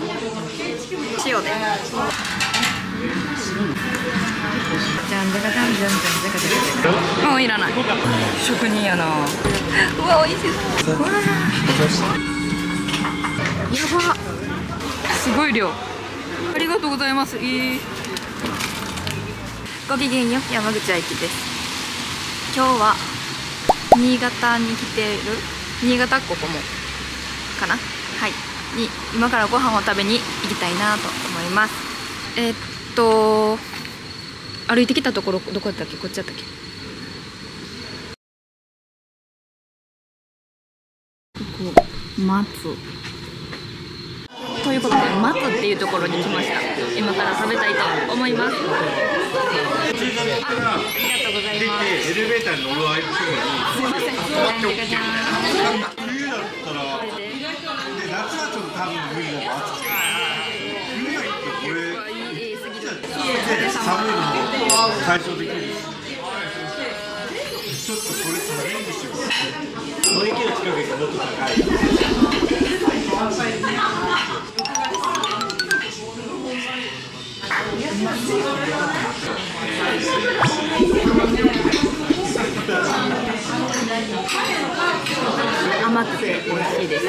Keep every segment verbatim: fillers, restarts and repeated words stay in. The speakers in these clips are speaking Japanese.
塩で。じゃんじゃかじゃんじゃんじゃんじゃかじゃか。もういらない。職人やな。うわ美味しそう。うわやば。すごい量。ありがとうございます。いい。ごきげんよう、山口愛希です。今日は新潟に来ている、新潟っ子こもかな、はい、に今からご飯を食べに行きたいなと思います。えー、っと歩いてきたところどこだったっけ、こっちだったっけ。ここ松ということで、松っていうところに来ました。今から食べたいと思います。ありがとうございます。エレベーターに乗る間にすいません。冬だったら、夏はちょっと多分無理だと暑くて、冬が行ってこれ寒いのも解消できるし、ちょっとこれチャレンジしてください。この駅の近くがもっと高い。甘くて美味しいです。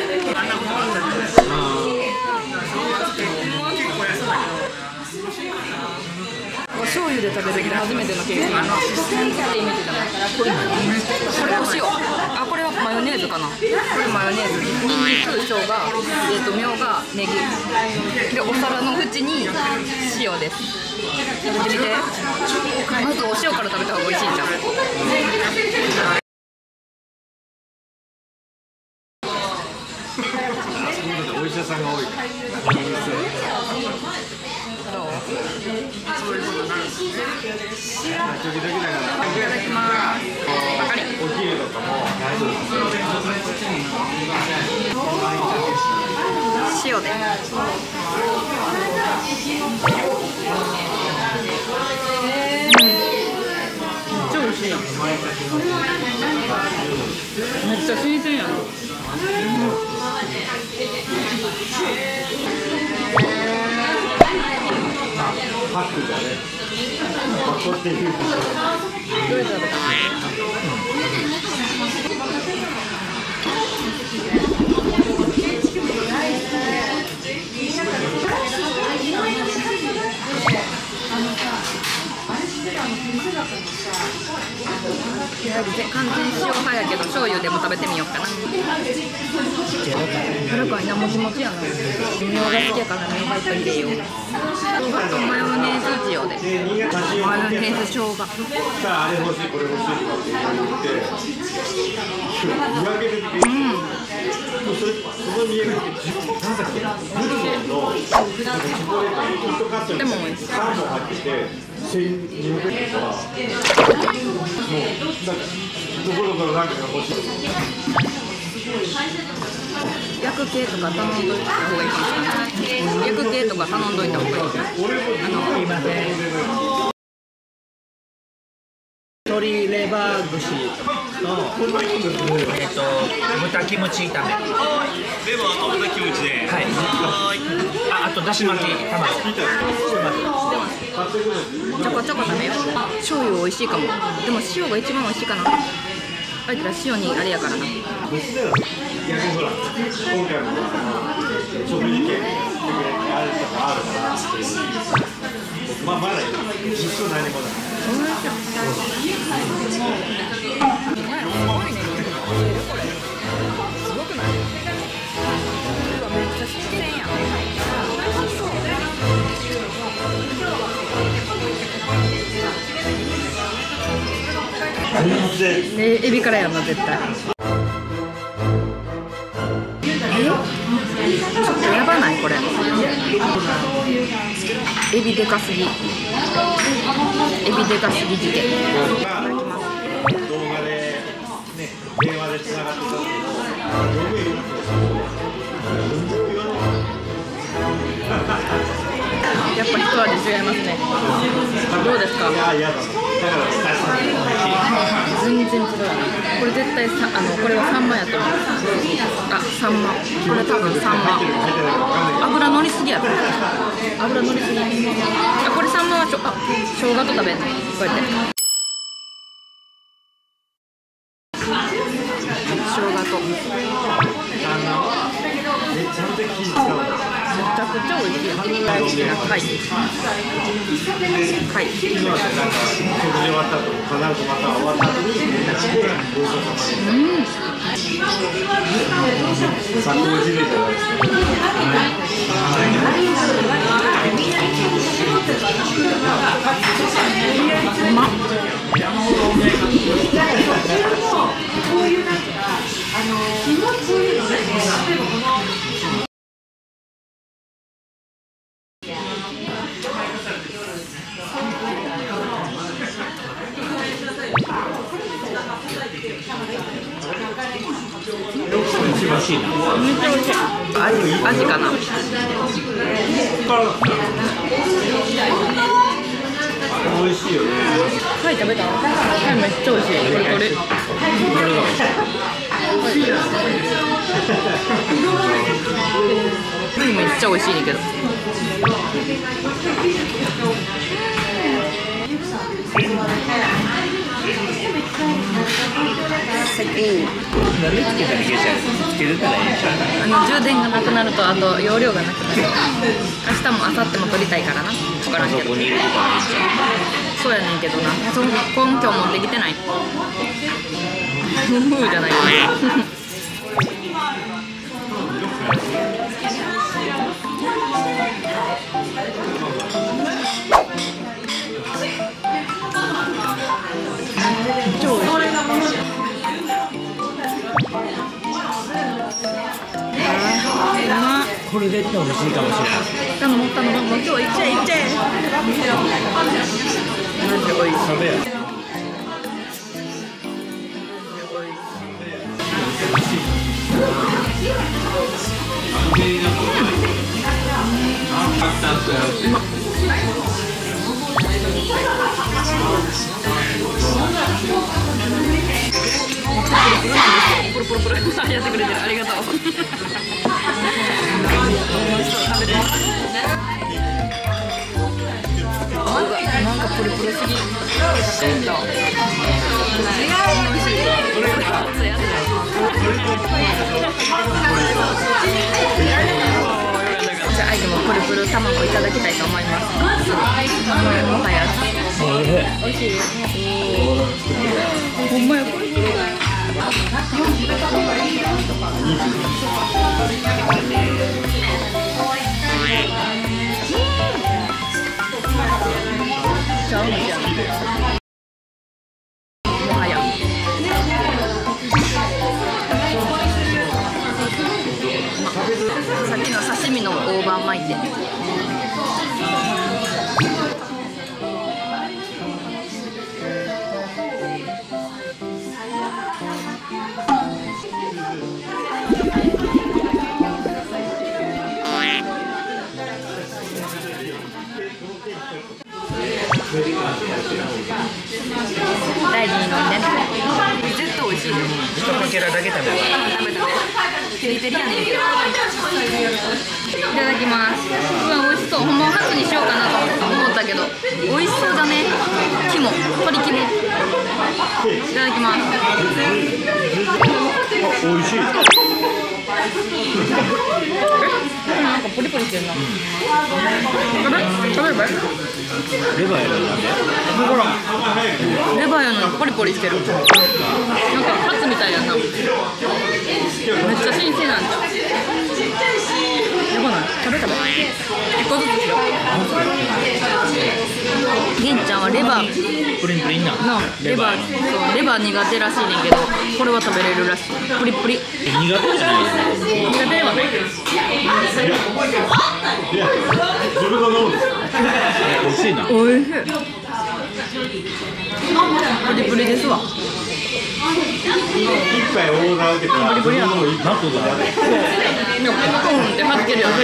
お醤油で食べる初めての経験。これお塩。あ、これはマヨネーズかな。これマヨネーズ。ニンニク、生姜、えっとみょうが、ネギ。でお皿の縁に塩です。食べてみて。まずお塩から食べた方が美味しいんじゃん。お医者さんが多い。どう？時々だから。いただきます。お昼とかも塩で。超美味しい。めっちゃ新鮮やな。パックだね。パコっていう。どれだろう。完全に塩派やけど醤油でも食べてみようかな。軽くいな、もちもちやな。みょうが好きやからみょうがいっぱい入れよう。あとマヨネーズ塩で。マヨネーズ生姜。さああれ欲しいこれ欲しいとかって言ってうん。その見えるなんだっけ、ブルボンのチョコレートキットカットにさんぼん入っててせんにひゃくえんとか、もうなんかどこどこのなんかが欲しい。焼く系とか頼んどいた方がいいかもしれない。焼く系とか頼んどいた方がいい。あの、すいません。鶏レバー串と、えっと、豚キムチ炒め。レバーと豚キムチで。はい。あ、あとだし巻き卵。ちょこちょこ食べよう。醤油美味しいかも。でも塩が一番美味しいかな。あいつら塩にあれやからな。逆にほら、今回も食事系あるとかあるからっていう。まあまだ実は何もない。すごくない？めっちゃ新鮮やん。え、エビからやんな絶対。え？ちょっとやばないこれ。エビでかすぎ。エビでかすぎ事件。動画でね、電話でつながってたけど、やっぱ一味違いますね。どうですか？全然違う。これ絶対さ、あのこれはサンマやと思う。あ、サンマ。これ多分サンマ。油乗りすぎぎやろ。油乗りすぎ。あ、これサンマはちょ、あ、生姜と食べんの。こうやって。生姜と。めちゃくちゃ美味しい。大好きな貝。貝。食事終わった後、必ずまた終わった後に連絡して、ごちそうさまです。うん。最高美味しいじゃないですか。うまっ。こういうなんかあの気持ちいいのね。めっちゃ美味しい。味、味かな。美味しいよね。はい、食べた。はい、めっちゃ美味しい。これこれ。めっちゃ美味しいねんけど。あの充電がなくなると、あと容量がなくなる。明日も明後日も撮りたいからな。分からんけど。そうやねんけどな。その根拠持ってきてない。ふふじゃない。 これ絶対美味しいかもしれない。 頼もう頼もう、もう今日いっちゃえいっちゃえ。マジで美味しい。食べよ。ポロポロポロやってくれてる、ありがとう。なんかプルプルすぎ。じゃあ、アイでもプルプル卵いただきたいと思います。もはや。美味しい。ほんまや、プルプル。もはやさっきの刺身の大葉巻いて。大事に飲んでね。絶対美味しい。 一かけらだけ食べる。 食べ食べ。テリテリやねんけど。いただきます。うわ、美味しそう。ほんまハツにしようかなと思ったけど、美味しそうだね。肝、鶏肝。いただきます。 美味しい。 なんかポリポリしてるな。食べ食べればいい？ レバーやのになんで？ レバーやのにポリポリしてる。なんかカツみたいやな。めっちゃ新鮮なんだ。やばない？食べ食べ。一個ずつしよう。げんちゃんはレバープリンプリンなのレバー、そうレバー苦手らしいねんけど、これは食べれるらしい。プリプリ。 苦手じゃないですね。 苦手ではない。 自分が飲むんですか？美味しいな。 美味しい。プリプリですわ。 一杯オーダー受けたら自分のもいいなことだね。 いや、ポンってはじけるやつ。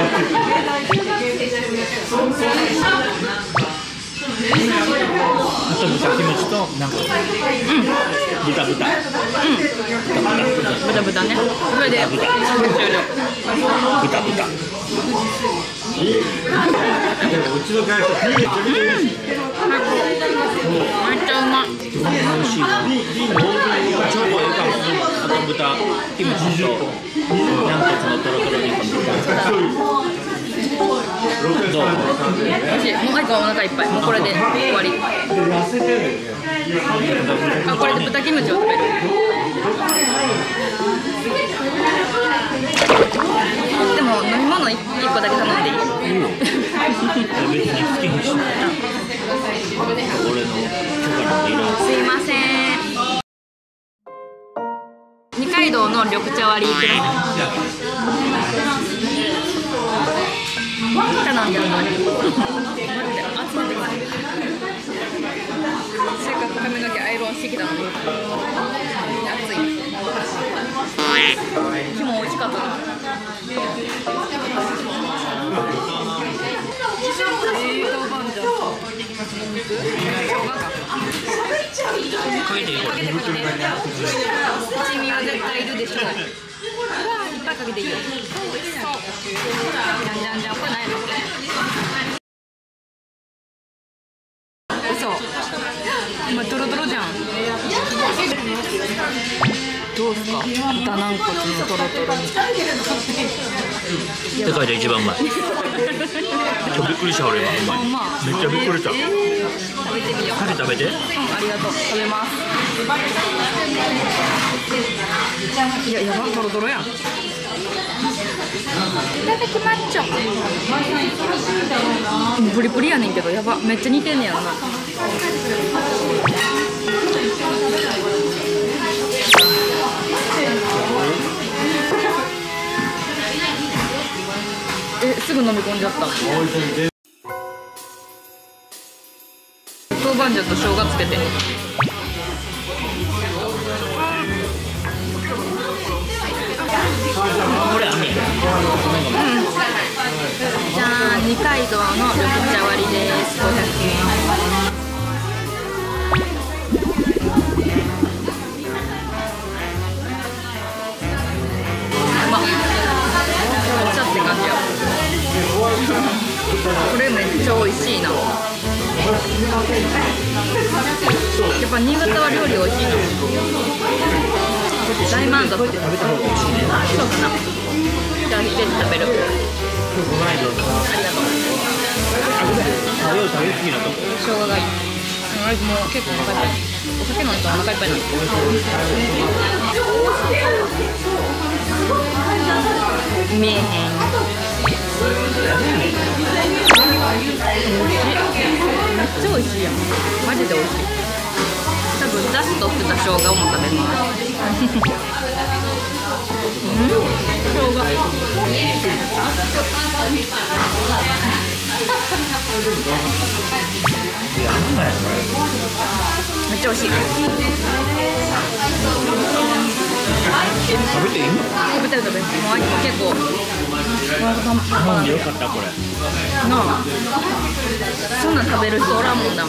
あと豚キムチとなんか、うん、豚豚、うん、 豚豚ね。それで終了。 豚豚。 でもうちの会社ピーめっちゃ見てるし。 めっちゃうまい。 美味しいわ。超ええかも。あと豚、キムチとニャンコツのトロトロ煮込み。 美味しい。もうあいこはお腹いっぱい。もうこれで終わり。あ、これで豚キムチを食べる。でも飲み物一個だけ頼んでいい？ 別に好きにしない。俺の許可なんていらん。 すいません。二階堂の緑茶割りください。頼んじゃうのに。せっかく髪の毛アイロンしてきたのに。熱い。木も美味しかったな。 かけていいこれ。 七味は絶対いるでしょう。いっぱいかけていいよ。そう。じゃんじゃんじゃん。これ何やろ。そう。今トロトロじゃん。どうすか。豚軟骨のトロトロに。 世界で一番うまい。ちょびっくりした俺今。うまい。めっちゃびっくりした。 えー、食べてみよう。 食べ食べて。 ありがとう。食べます。いや、やば、トロトロやん。いただきまっちょ。プリプリやねんけど、やば、めっちゃ似てんねやろな。え、すぐ飲み込んじゃった。豆板醤と生姜つけて。 これ網。 じゃあ二階堂の緑茶割りです。ごひゃくえん。うまっ。お茶って感じや。これめっちゃ美味しいな。やっぱ新潟は料理美味しいな。大満足。そうかな。じゃあひで食べる。ありがとう。 食べよう食べ過ぎなとこ。 生姜がいい。あれもう結構お腹いっぱい。お酒飲んでお腹いっぱいなんです。見えへん。めっちゃ美味しいやん。マジで美味しい。多分出汁取ってた生姜も食べます。うん、生姜。めっちゃ美味しい。 食べていいの？ 食べたい食べたい。もう結構。 飲んでよかったこれ。 なあ。そんなん食べる人おらんもんなもん。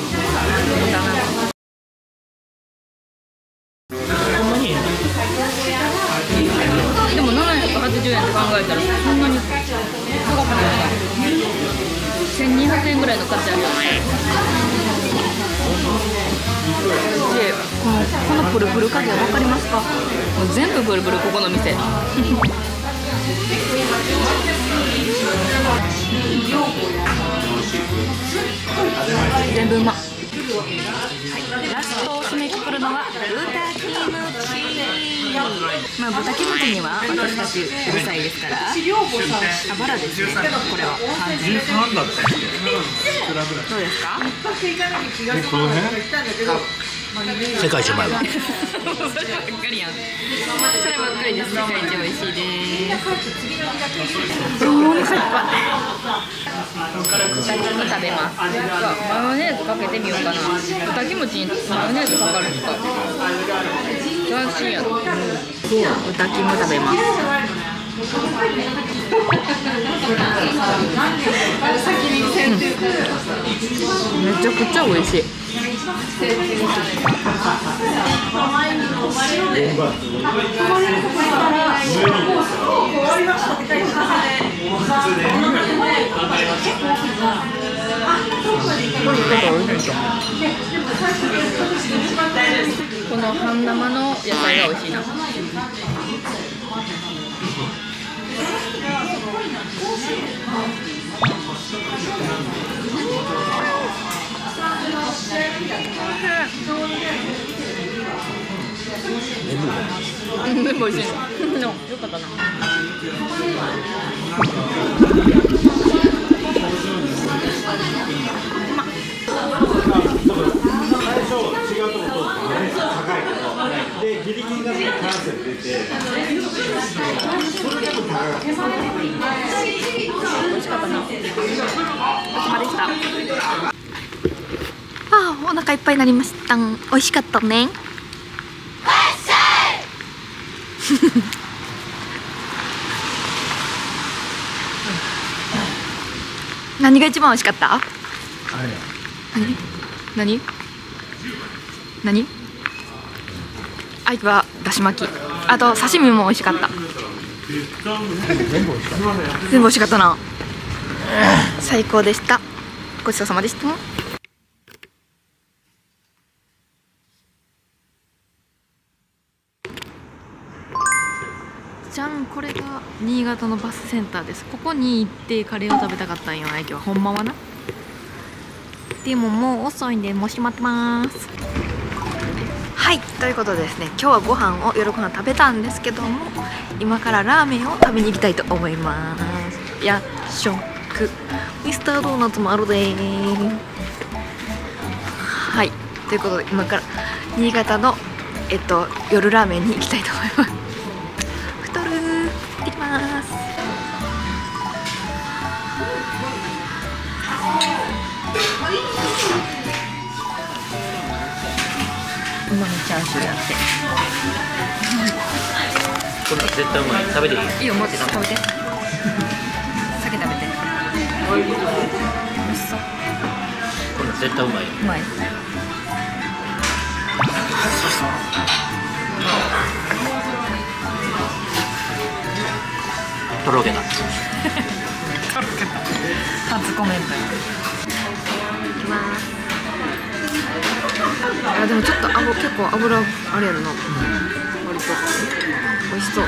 でもななひゃくはちじゅうえんって考えたらそんなに高くないな。せんにひゃくえんぐらいの価値あるよね。で、このこのプルプル加減わかりますか？もう全部プルプルここの店。全部うま。はい、ラストを締めくくるのは豚キムチ。まあ豚キムチには私たちうるさいですから。あ、バラですね。これは完全に。どうですか？ 世界一うまいわ。 そればっかりやん。そればっかりです。世界一美味しいです。お腹いっぱい。豚キム食べます。マヨネーズかけてみようかな。豚キムチにマヨネーズかかるんか。斬新やろ。豚キム食べます。めちゃくちゃ美味しい。めの半生の野菜が美味しいな。うん、全部美味しいの。よかったな。 でギリギリだけ関西出て、それでも高かった。 美味しかったな。お疲れ様でした。ああ、お腹いっぱいになりました。美味しかったね。何が一番美味しかった？あれ。何？何？何？あいはだし巻き。あと刺身も美味しかった。全部美味しかった。全部美味しかったな。最高でした。ごちそうさまでした。じゃん、これが新潟のバスセンターです。ここに行ってカレーを食べたかったんよ、あいきは。ほんまはな。でももう遅いんでもう閉まってます。はい、ということでですね、今日はご飯を夜ご飯食べたんですけども、今からラーメンを食べに行きたいと思います。夜食ミスタードーナツもあるでー。はい、ということで今から新潟のえっと夜ラーメンに行きたいと思います。太るー、行ってきます。うまみチャーシューやって。 これ絶対うまい。食べていい？ いいよ、もちろん食べて。酒食べて。美味しそう。 これ絶対うまい。 うまい。 とろけた。 初コメント。いきます。あ、でもちょっとあぶ結構油あれやるな。割と美味しそう。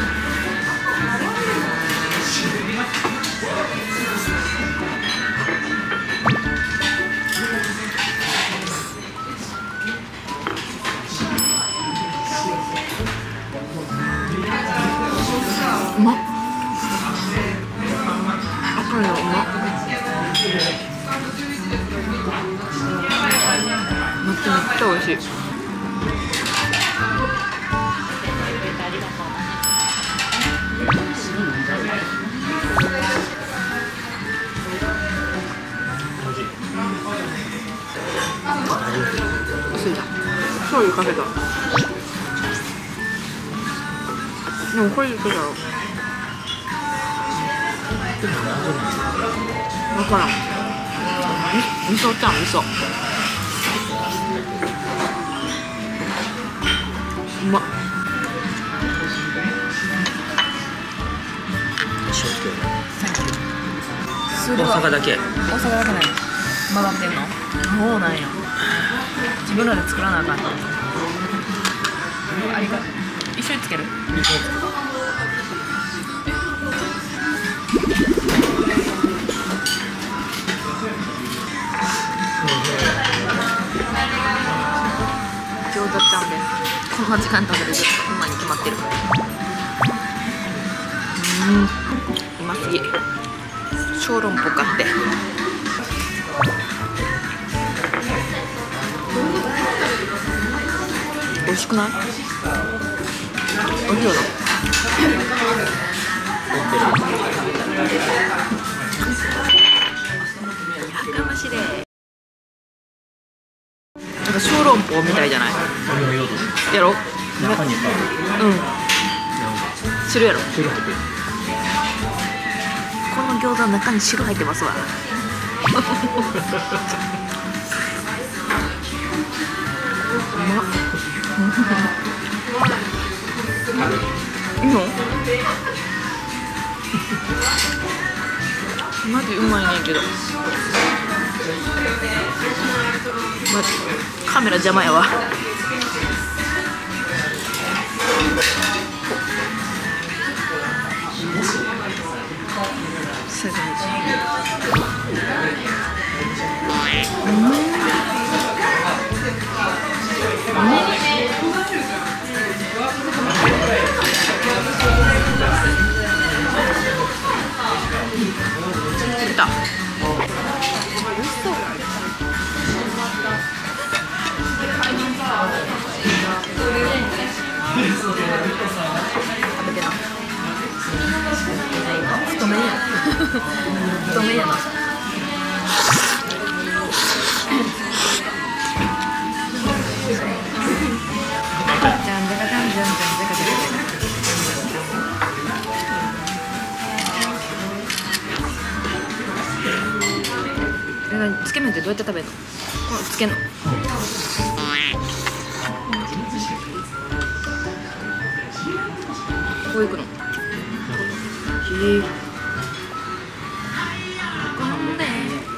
うまっ。赤いのうまっ。めっちゃめっちゃ美味しい。薄いじゃん。醤油かけた。でもこれいくだろう。わからん。み味噌ちゃん、味噌。うまっ。 大阪だけ。 大阪だけない。混ざってんの？そうなんや。自分らで作らなあかんの。ありがとう。一緒につける？餃子ちゃんです。こんな時間食べるとうまいに決まってる。うん、うますぎ。小籠包買って。美味しくない？美味しいよな。やかましれ。なんか小籠包みたいじゃない？やろ？ 中にさ、 うん。するやろ？ 白入ってる。 この餃子の中に白入ってますわ。うまっ。いいの？マジうまいねんけど。マジカメラ邪魔やわ。 すごい。出た。食べてな。太麺や。太麺やな。じゃんじゃかじゃんじゃんじゃんじゃかじゃんじゃか。え、なにつけ麺ってどうやって食べるの？こうつけんの？こういくの？へえ。なんで？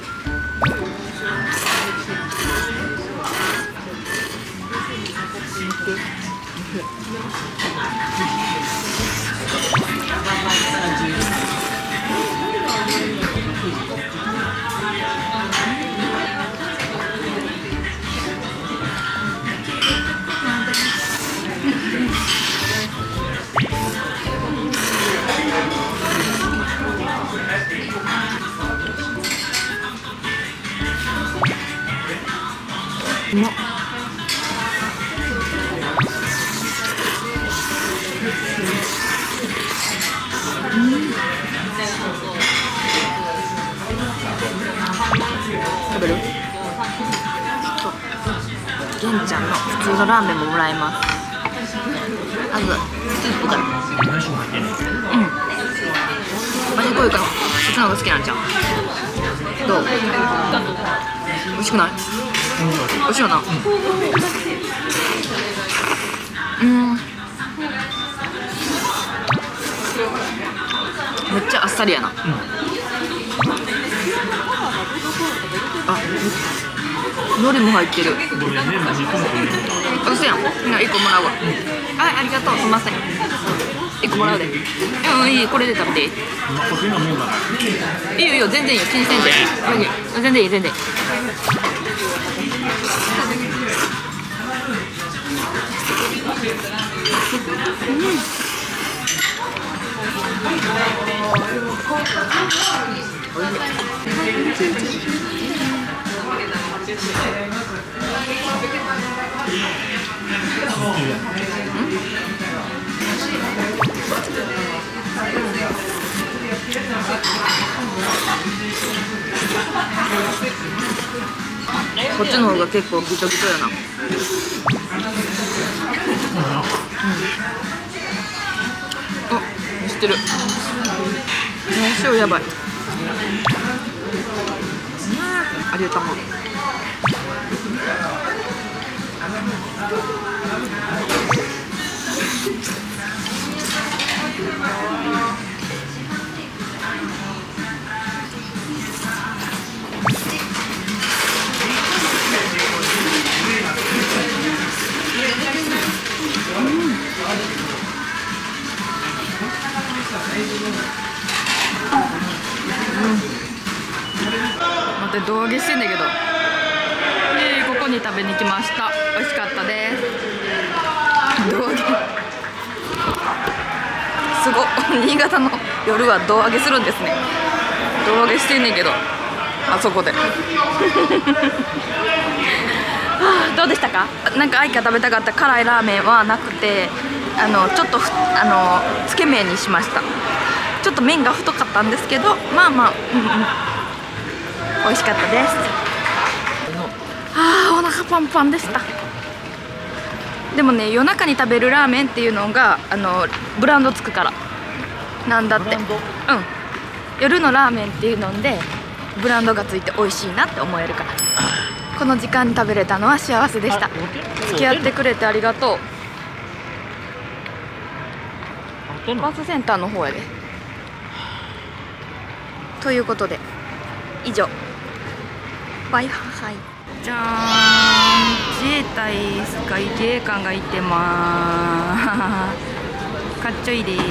うまっ。食べる？ちょっと玄ちゃんの普通のラーメンももらいます。まずスープから。うん。私こういうか普通のが好きなんちゃう？どう？美味しくない？美味しいよな。うん。めっちゃあっさりやな。うん、あ、海苔も入ってる。あ、嘘やん。いっこもらうわ。はい、ありがとう。すみません。いっこもらうで。うん、いい。これで食べていい？いいよいいよ、全然いいよ。気にせんで。全然いい、全然いい。こっちの方が結構ギトギトやな。うん、あ、知ってる。塩やばい。ありがとう。待って、胴上げしてんだけど、えー、ここに食べに来ました。美味しかったです。胴上げすご新潟の夜は胴上げするんですね。胴上げしてんねんけど、あそこでどうでしたか？なんか愛が食べたかった辛いラーメンはなくて、あのちょっとあのつけ麺にしました。ちょっと麺が太かったんですけど、まあまあ、うんうん、美味しかったです。あー、お腹パンパンでした。でもね、夜中に食べるラーメンっていうのがあのブランドつくからなんだって。うん、夜のラーメンっていうのでブランドがついて美味しいなって思えるから、この時間に食べれたのは幸せでした。付き合ってくれてありがとう。バスセンターの方やで。ということで以上、バイハイ。じゃーん、自衛隊スカイ自衛官がいてまーす。 かっちょいいです。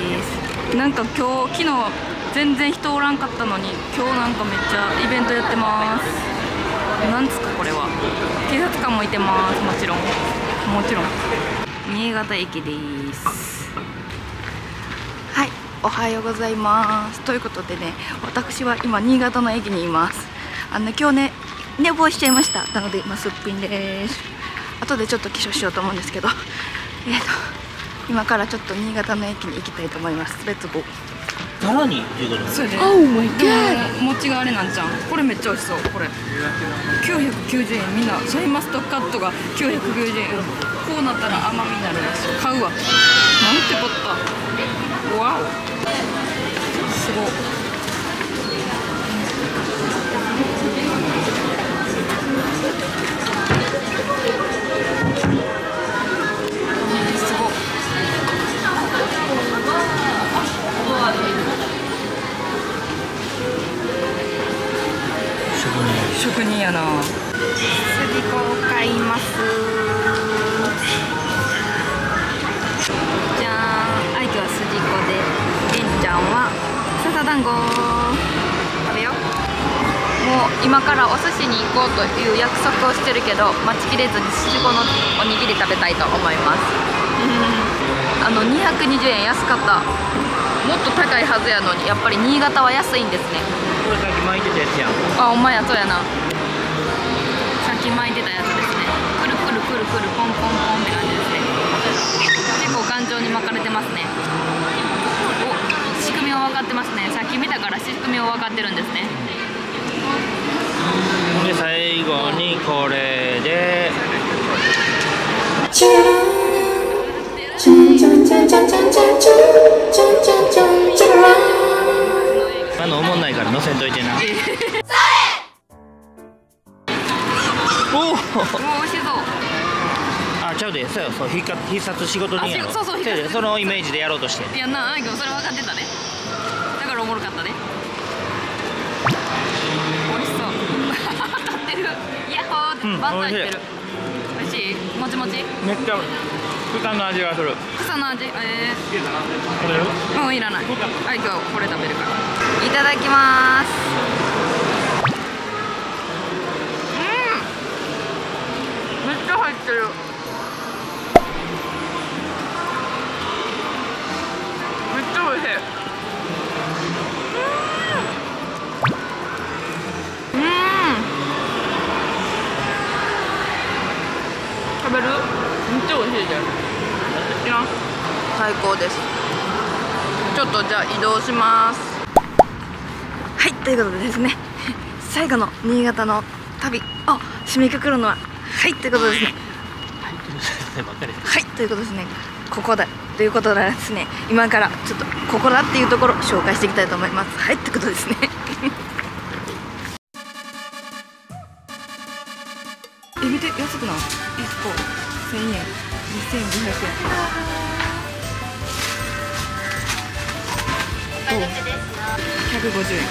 なんか今日昨日全然人おらんかったのに今日なんかめっちゃイベントやってます。なんつかこれは警察官もいてます。もちろんもちろん新潟駅です。はい、おはようございます。ということでね、私は今新潟の駅にいます。あの今日ね寝坊しちゃいました。なので今すっぴんです。後でちょっと化粧しようと思うんですけど、えーと今からちょっと新潟の駅に行きたいと思います。レッツゴー。 さらにっていうことそれで、oh my god、でも餅があれなんじゃん。これめっちゃ美味しそう。これきゅうひゃくきゅうじゅうえん。みんなシャインマスカットがきゅうひゃくきゅうじゅうえん。こうなったら甘みになるらしい。買うわ。なんてこった。わお、すごい。職人やな。すりこを買います。じゃーん。あいきはすじこで、れんちゃんは笹団子。食べよう。もう今からお寿司に行こうという約束をしてるけど、待ちきれずにすじこのおにぎり食べたいと思います。あのにひゃくにじゅうえん安かった。もっと高いはずやのに、やっぱり新潟は安いんですね。 これさっき巻いてたやつやん。 あ、お前や、そうやな。さっき巻いてたやつですね。くるくるくるくるポンポンポンって感じですね。結構頑丈に巻かれてますね。お、仕組みは分かってますね。さっき見たから仕組みは分かってるんですね。 で最後にこれであのおもんないから乗せんといてな。おお、 おお、美味しそう。 あ、ちゃうで、そうよ、そう必殺必殺仕事人やろ。 あ、そうそう、必殺。 そのイメージでやろうとして。 いやな、あいきもそれ分かってたね。だからおもろかったね。美味しそう。当たってる。ヤッホーってバンタイしてる。美味しい。もちもち。 めっちゃ草の味がする。 草の味、ええこれー。もういらない。あいきはこれ食べるから。いただきます。めっちゃ入ってる。めっちゃ美味しい。うん。うん。食べる？めっちゃ美味しいじゃん。いらん？最高です。ちょっとじゃあ移動します。はい、ということでですね、最後の新潟の旅を締めくくるのははいということですね。はいということですね。ここだということでですね、今からちょっとここだっていうところを紹介していきたいと思います。はいってことですね。え、見て、安くない？いっこせんえん、にせんごひゃくえん。どう？ひゃくごじゅうえん。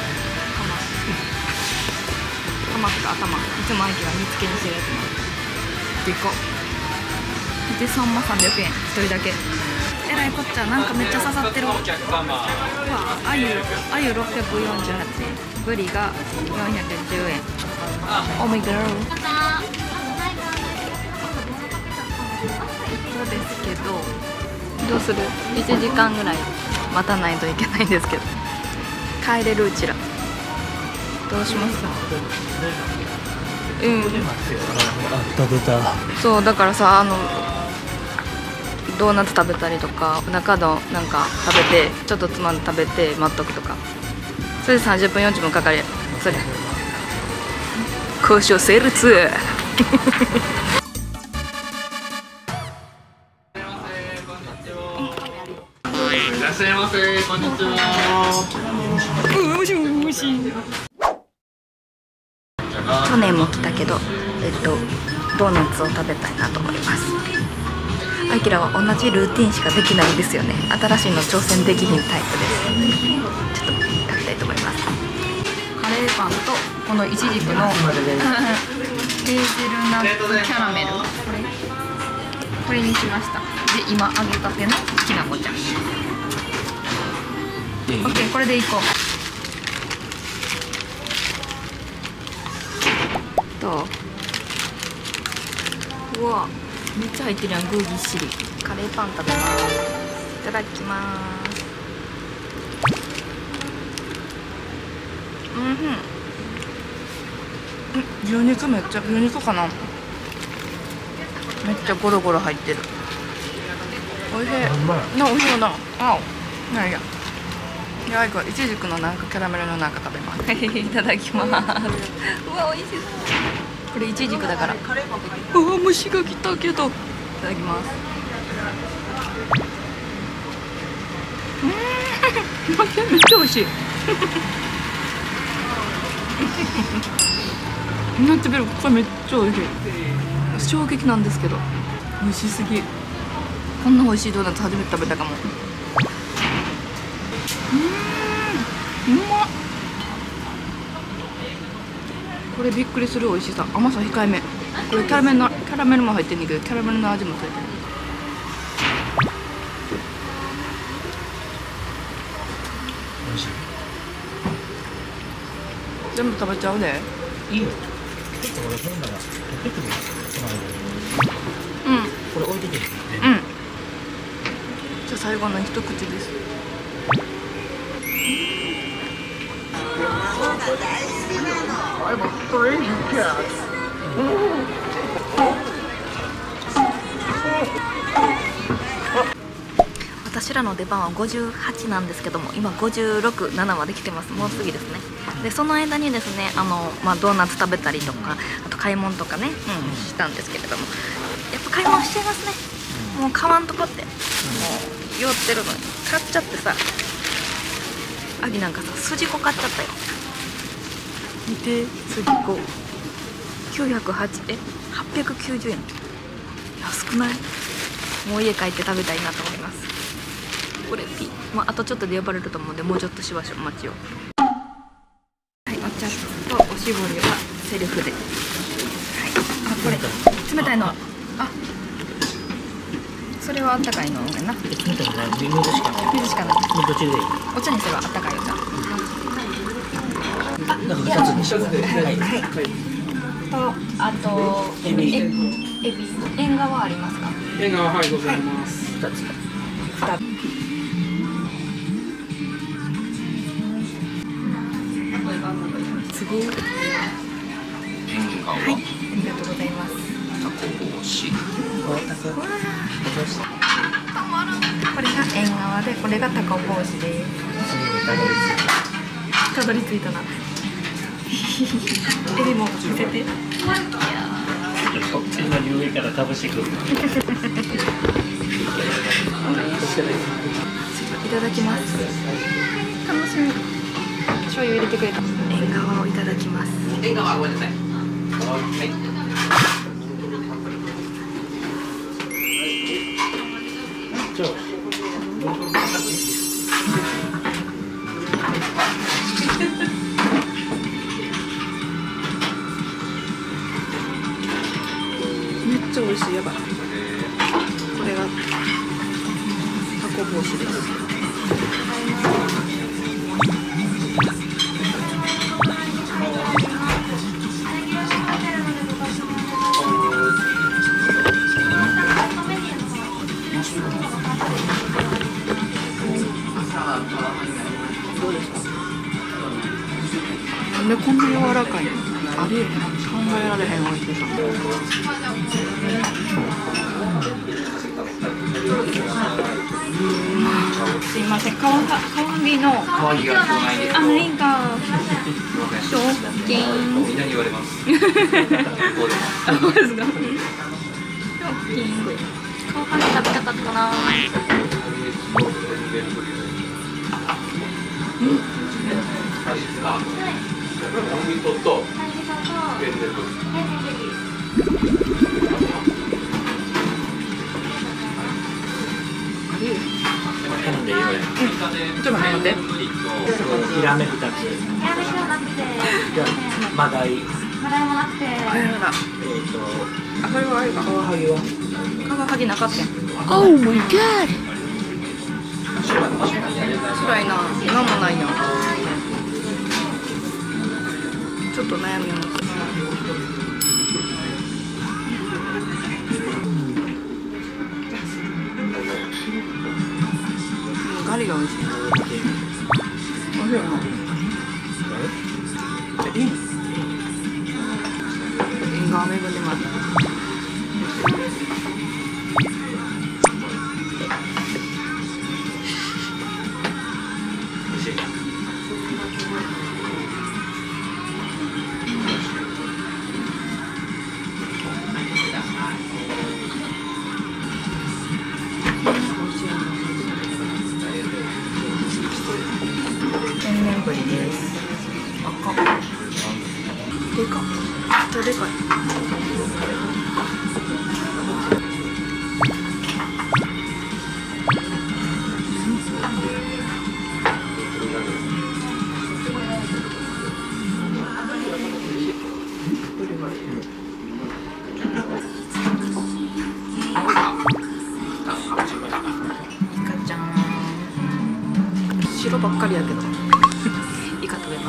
玉とか頭、いつもあいきは煮付けにしてるやつな。でかっ。で、サンマさんびゃくえん、ひとりだけ。えらいこっちゃ、なんかめっちゃ刺さってる。うわ、あゆ、あゆろっぴゃくよんじゅうはちえん、ブリがよんひゃくじゅうえん。オーマイガー。そうですけど、どうする？いちじかんぐらい待たないといけないんですけど、帰れるうちら。どうしますか？うん。 食べた。 そうだからさ、あのドーナツ食べたりとか、中のなんか食べてちょっとつまんで食べて待っとくとか、それでさんじゅっぷんよんじゅっぷんかかる。それ交渉成立。いらっしゃいませ、こんにちは。 もしもし。去年も来たけど、えっとドーナツを食べたいなと思います。あきらは同じルーティンしかできないんですよね。新しいの挑戦できひんタイプです。ちょっと食べたいと思います。カレーパンとこのイチジクのヘーゼルナッツキャラメル、これこれにしました。で今揚げたてのきなこちゃん。オッケー、これでいこう。どう？うわ、めっちゃ入ってるやん、具ぎっしり。カレーパン食べます。いただきます。うんふん。牛肉めっちゃ牛肉かな。めっちゃゴロゴロ入ってる。おいしい。な、おいしいな。あお。ないや。いや、これいちじくのなんかキャラメルのなんか食べます。いただきます。うわ、おいしそう。これいちじくだから。うわ、虫が来たけど。いただきます。うん。めっちゃおいしい。なってべる、これめっちゃおいしい。衝撃なんですけど美味しすぎ。こんな美味しいドーナツ初めて食べたかも。うん、うまっ。これびっくりする美味しさ。甘さ控えめ。これキャラメルのキャラメルも入ってんねんけど、キャラメルの味もついてる。 美味しい。 全部食べちゃうね。 いいよ。ちょっと俺本棚ポケットにつまうん。 これ置いてていい。 うん。じゃあ最後の一口です。私らの出番はごじゅうはちなんですけども、今ごじゅうろく、ななまで来てます。もうすぐですね。でその間にですね、あの、まあ、ドーナツ食べたりとか、あと買い物とかね、うん、したんですけれども、やっぱ買い物しちゃいますね。もう買わんとこって、もう酔ってるのに買っちゃってさ、アギなんかさ、筋子買っちゃったよ。見て、筋子きゅうひゃくはちえはっぴゃくきゅうじゅうえん、安くない？もう家帰って食べたいなと思います。これピ、まあ、あとちょっとで呼ばれると思うんで、もうちょっとしましょう、待ちを。はい、お茶とおしぼりはセルフで。はい、あ、これ冷たいの。あ、それはあったかいのやな。 冷たいのない。水しかない。 水しかない。 どっちでいい？ お茶にすればあったかいお茶。あ、 なんか二つにしよう。はい。はい。 と、あと、 エビ。 エビ、縁側ありますか？ 縁側、はい、ございます。 二つ。 二つ。すごい。はい、ありがとうございます。 タコ帽子。 たまらん。これが縁側で、これがタコ帽子です。たどり着いたな。エビも見せて。い上から倒してくる。 いただきます。楽しみ。醤油入れてくれた。縁側をいただきます。 縁側、ごめんなさい。はい。 めっちゃ美味しい。やばい。これがタコ帽子です。なんでこんな柔らかいの？ありえへん。考えられへん美味しさ。すいません、カワハカワビの可愛いが来ないです。 あ、ないんか。ショッキン。 みんなに言われます。 あ、そうですか。ショッキン。カワハギ食べたかったな。 頼んでいいよ。 ちょっと待って待って。 ヒラメ二つ。じゃあマダイ。 は辛いもなくて。辛いもだ。あ、これはあるか。カワハギは。カワハギなかったん。Oh my god。辛いな。なんもないな。ちょっと悩みます。ガリが美味しい。美味しいな。いい。縁側巡ります。天然ぶりです。赤。でかっ。めっちゃでかい。白ばっかりやけどイカ食べます。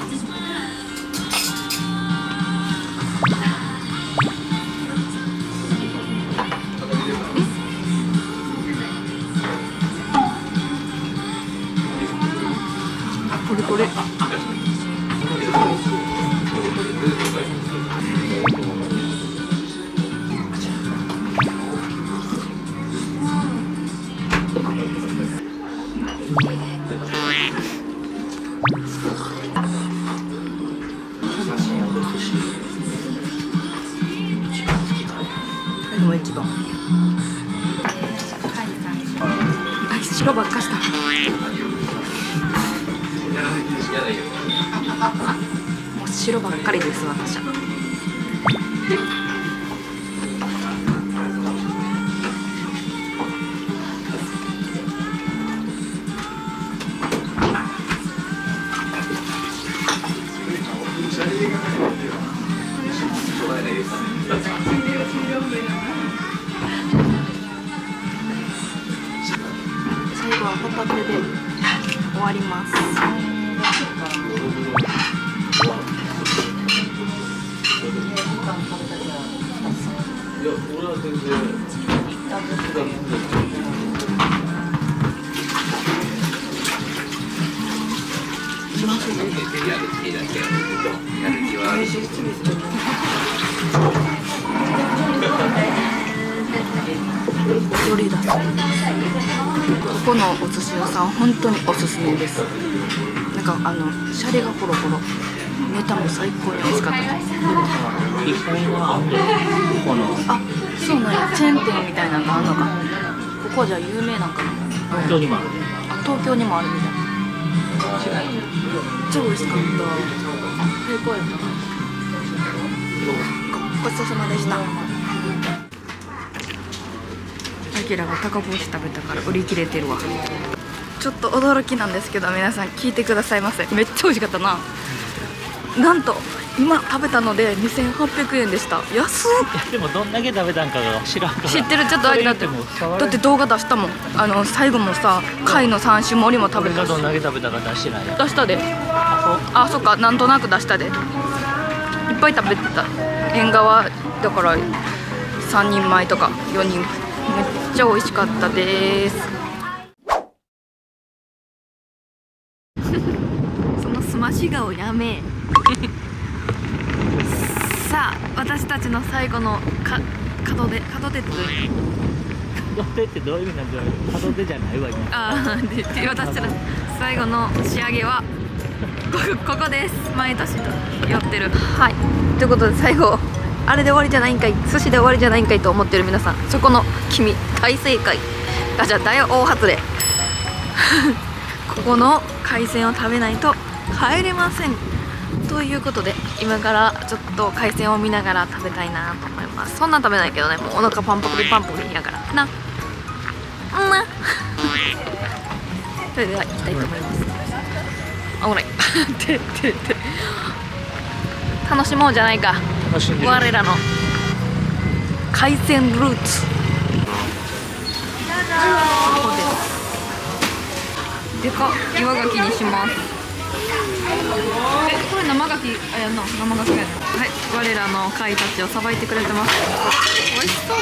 これこれも一番白ばっかした。もう白ばっかりです私は。最後はホタテで終わります。踊りだす。ここのお寿司屋さん本当におすすめです。なんかあのシャリがホロホロ、ネタも最高に美味しかったです。 一本はあんで、ここのあ、そうなんや、チェーン店みたいなのがあるのか。ここじゃ有名なんかな。 東京にもある。 あ、東京にもあるみたいな。超美味しかった。最高やった。ごちそうさまでした。アキラがタコ帽子食べたから売り切れてるわ。ちょっと驚きなんですけど皆さん聞いてくださいませ。めっちゃ美味しかったな。なんと今食べたのでにせんはっぴゃくえんでした。安っ。 でもどんだけ食べたんかが知らんから。 知ってる。ちょっとあれだってだって動画出したもん。あの最後もさ貝の三種盛りも食べたし。 どんだけ食べたか出してない。 出したで。あ、そっか、なんとなく出したで。いっぱい食べてた。縁側だからさんにんまえとかよにん。めっちゃ美味しかったです。そのすまし顔やめ。さあ私たちの最後のか門出門出ってどういう門出ってどういう意味なんだろう。門出じゃないわ今。 ああ、で私たちの最後の仕上げはここここです。毎年と寄ってる。はい、ということで最後あれで終わりじゃないんかい、寿司で終わりじゃないんかいと思ってる皆さん、そこの君大正解。あ、じゃあ大大外れ。ここの海鮮を食べないと帰れません。ということで今からちょっと海鮮を見ながら食べたいなと思います。そんなん食べないけどね、もうお腹パンパクリパンパクリやからな。なそれでは行きたいと思います。あ、ほらててて楽しもうじゃないか。 楽しんでる。 我らの海鮮ルーツ。ここです。でかっ、岩牡蠣にします。え、これ生牡蠣あやんな、生牡蠣やな。はい、我らの貝たちをさばいてくれてます。美味しそう。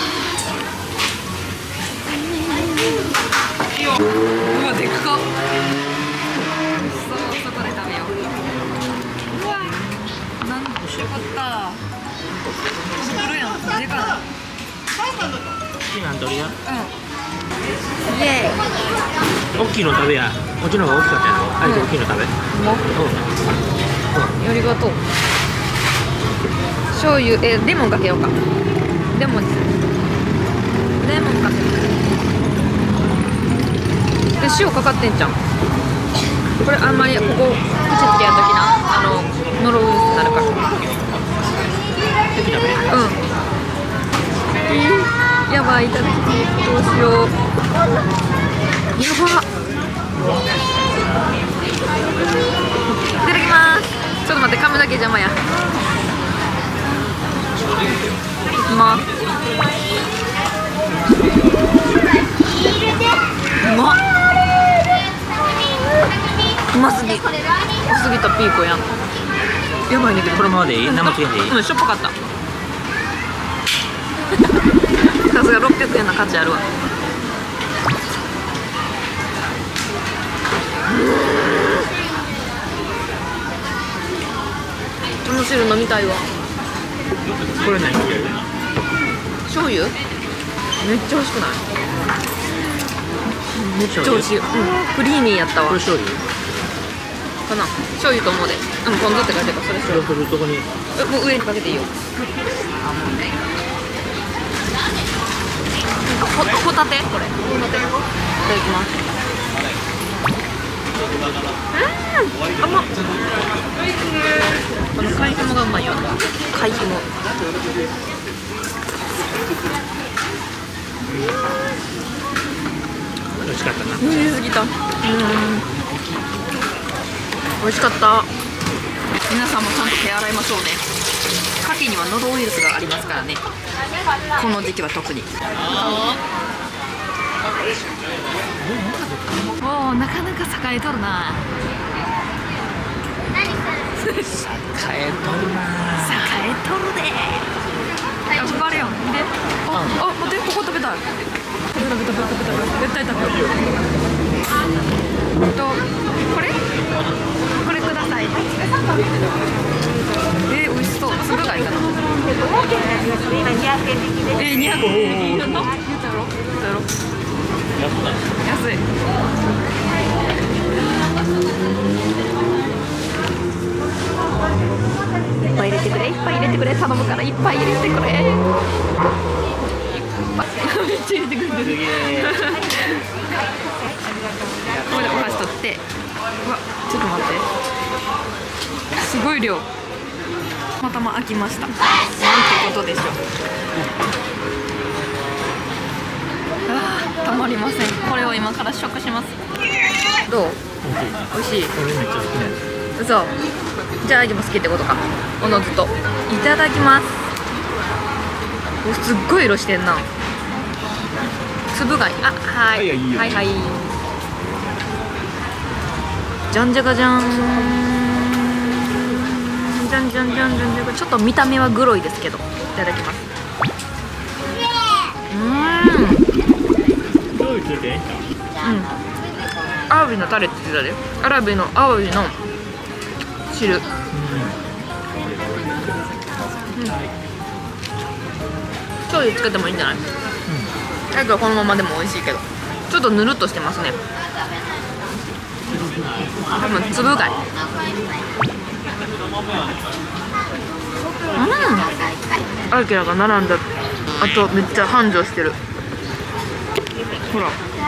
うわ、でっかっ。美味しそう、そこで食べよう。うわ、なんよかった。作るやん、でかい。 好きなん取りや。 うん。イエーイ。 大きいの食べや。こっちの方が大きかったやろ。あれで大きいの食べ。 もうありがとう。醤油、え、レモンかけようか。レモンにする。レモンかける。で、塩かかってんじゃん。これあんまりここ口つけやんときな、あのノロウイルスになるから。 できたべ。 うん。えー、やばい、いただきます。どうしよう。やば。いただきます。ちょっと待って、噛むだけ邪魔や。いきます。うまっ。うますぎ。薄すぎたピーコやん。やばいねんけど、 このままでいい？生クリームでいい？ うん、しょっぱかった。さすがろっぴゃくえんの価値あるわ。この汁飲みたいわ。 これ何？ 醤油？めっちゃ美味しくない？めっちゃ美味しい。うん、クリーミーやったわ。 これ醤油？ かな。醤油と思うで。うん、ポン酢って書いてるから、それ醤油。 これどこに？ え、もう上にかけていいよ。ほ、ホタテ？これ。ホタテ。いただきます。うん、甘っ。この貝ひもがうまいよ。貝ひも。 美味しかったな。 美味しすぎた。うん。美味しかった。皆さんもちゃんと手洗いましょうね。牡蠣にはノロウイルスがありますからね。この時期は特に。おお、なかなか栄えとるな。 栄えとるな。 栄えとるで。頑張れよ。見て。あ、あ、待って、ここ食べたい。食べた食べた食べた食べた。絶対食べよう。と、これ？これください。えー、美味しそう。つぶ貝かな。えー、にひゃくえん。言ったろ？言ったろ？安い。いっぱい入れてくれ、いっぱい入れてくれ、頼むからいっぱい入れてくれ。いっぱいめっちゃ入れてくれてる。これでお箸取って、うわ、ちょっと待って、すごい量。またま開きました。なんてことでしょう。あー、たまりません。これを今から食します。どう？美味しい。 これめっちゃ好きなやつ。 嘘。じゃあ、でも好きってことか。おのずと。いただきます。お、すっごい色してんな。つぶ貝。あ、はい。はいはい。じゃんじゃがじゃん。じゃんじゃんじゃんじゃんじゃん。ちょっと見た目はグロいですけど。いただきます。うーん。 醤油ついてんじゃん。 うん。アワビのタレって言ってたで。アラビのアワビの汁。うん。醤油つけてもいいんじゃない？うん。だけどこのままでも美味しいけど、ちょっとぬるっとしてますね。多分つぶ貝。うん。アキラが並んだ。あとめっちゃ繁盛してる。ほら。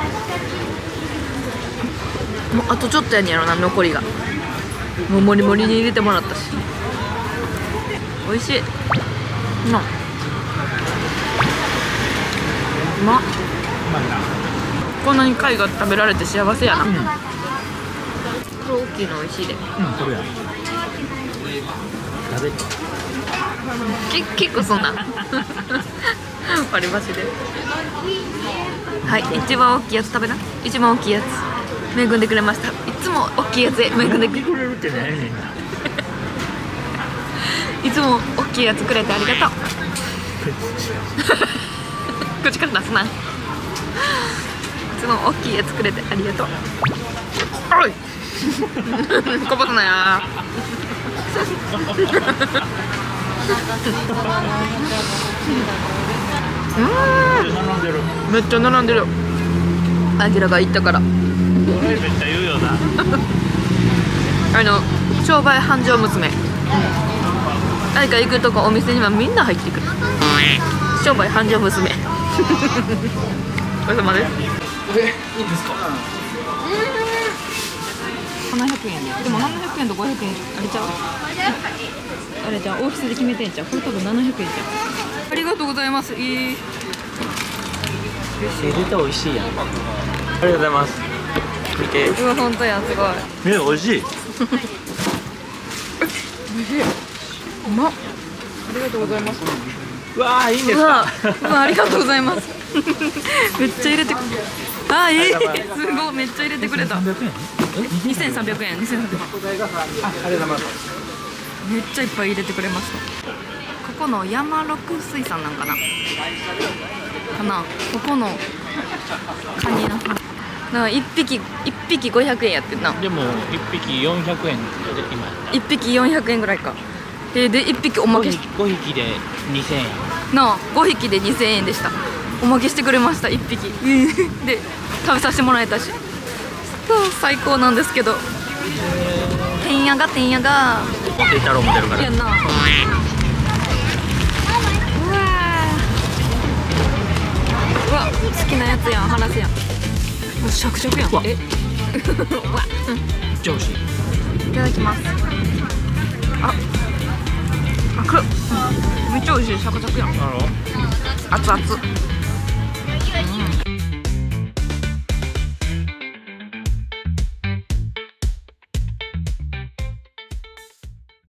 もうあとちょっとやねやろな、残りが。もうもりもりに入れてもらったし。美味しい。うまっ。うまっ。こんなに貝が食べられて幸せやな。うん、これ大きいの美味しいで。 うん、これや。食べて。 け結構そんな割り箸で。はい、一番大きいやつ食べな。一番大きいやつ恵んでくれました。いつも大きいやつで恵んでくれくれるってないねん。 いつも大きいやつくれてありがとう。口から出すな。いつも大きいやつくれてありがとう。おいこぼすなや。うん並んでる。 めっちゃ並んでる。アキラが行ったから。 これめっちゃ言うよな。 あの商売繁盛娘。誰か行くとこお店にはみんな入ってくる。商売繁盛娘。お疲れ様です。 え、いいんですか？ ななひゃくえんで。でもななひゃくえんとごひゃくえんあれちゃう？あれじゃん大きさで決めてんじゃん。これ多分ななひゃくえんじゃん。ありがとうございます。いい。 え、絶対美味しいやん。ありがとうございます。見て。 うわ本当やすごい。 え、美味しい。 うまっ。ありがとうございます。 うわー、いいんですうわか。 うわありがとうございます。めっちゃ入れてくれ。あ、いい。すごいめっちゃ入れてくれた。 三百円。 にせんさんびゃくえん。にせんさんびゃくえん。 あ、ありがとうございます。 めっちゃいっぱい入れてくれました。ここの山六水産なんかな。かな。ここのカニな。な一匹一匹ごひゃくえんやってんな。 でも一匹四百円で今。 一匹よんひゃくえんぐらいか。でで一匹おまけし五匹で二千円。 なあごひきでにせんえんでした。おまけしてくれました一匹。で食べさせてもらえたし。最高なんですけど。てんやがてんやが。 ポテ太郎も出るから。 いやな。うわうわ好きなやつやん話すやん。もうシャクシャクやん。えうわ上司。 いただきます。ああくめっちゃ美味しい。シャクシャクやん。 あの。 熱々。